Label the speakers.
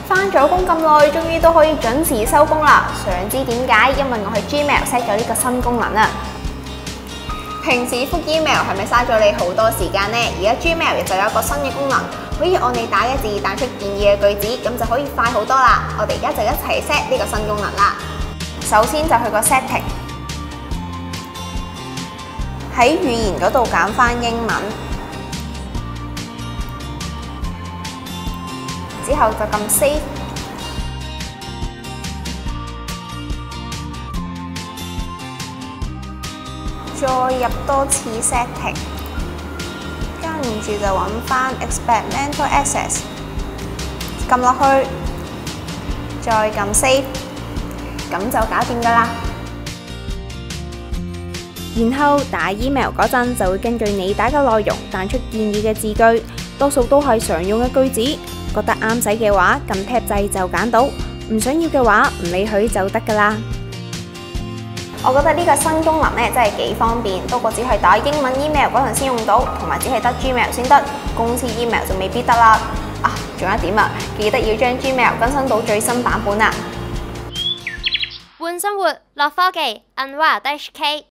Speaker 1: 返咗工咁耐，終於都可以準時收工啦。想知點解？因為我喺 Gmail set 咗呢個新功能啊。平時覆 email 係咪嘥咗你好多時間呢？而家 Gmail 就有一個新嘅功能，可以按你打嘅字彈出建議嘅句子，咁就可以快好多啦。我哋而家就一齊 set 呢個新功能啦。首先就去個 setting， 喺語言嗰度揀返英文，之後就撳 save。再入多次 setting， 跟住就揾返 experimental access， 撳落去，再撳 save， 咁就搞掂㗎啦。然後打 email 嗰陣就會根據你打嘅內容彈出建議嘅字句，多數都係常用嘅句子。覺得啱使嘅話，撳 tab 掣就揀到；唔想要嘅話，唔理佢就得㗎啦。我覺得呢個新功能咧真係幾方便，不過只係打英文 email 嗰陣先用到，同埋只係得 Gmail 先得，公司 email 就未必得啦。啊，仲有一點啊，記得要將 Gmail 更新到最新版本啊！
Speaker 2: 換生活，樂科技，Unwired HK。